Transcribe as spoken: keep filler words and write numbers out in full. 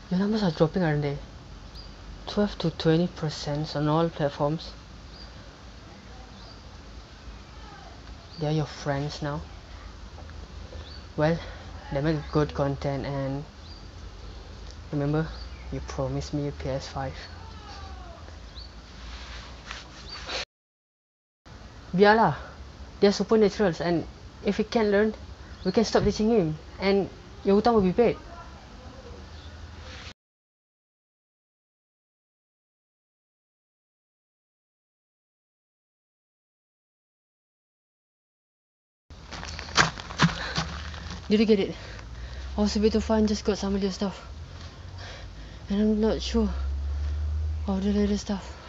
Your numbers are dropping, aren't they? twelve to twenty percent on all platforms. They're your friends now. Well, they make good content, and remember, you promised me a P S five. Biarlah, they're supernaturals, and if he can't learn, we can stop teaching him, and your hutang will be paid. Did you get it? I was a bit too far and just got some of your stuff, and I'm not sure of the latest stuff.